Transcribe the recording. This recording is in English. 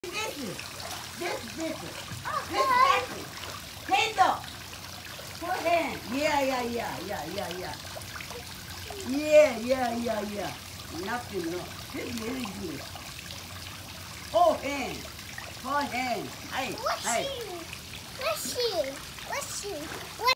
This. Hand. Put hand. Yeah. Nothing, no. This is really good. Hold hand. Hey. Let's see.